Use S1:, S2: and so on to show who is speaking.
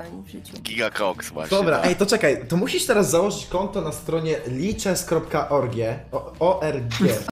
S1: spotkań w życiu.
S2: Gigacox właśnie.
S3: Dobra, ej, to czekaj, to musisz teraz założyć konto na stronie liches.org.